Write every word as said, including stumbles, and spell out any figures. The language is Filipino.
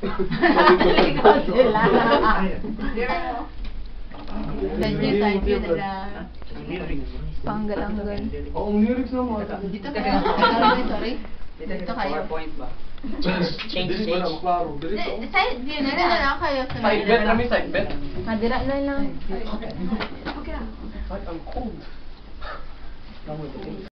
Ikaw sila. Side view, side view nila. Panggal-anggal. Oo, ang lyrics naman. Dito kayo. Sorry, sorry. Dito kayo. PowerPoint ba? Change Dili stage. ba lang, klaro. Dili ko. Side view na na lang kayo. Side bet kami, side bet. Madira na lang. Okay. Ay, ang cold.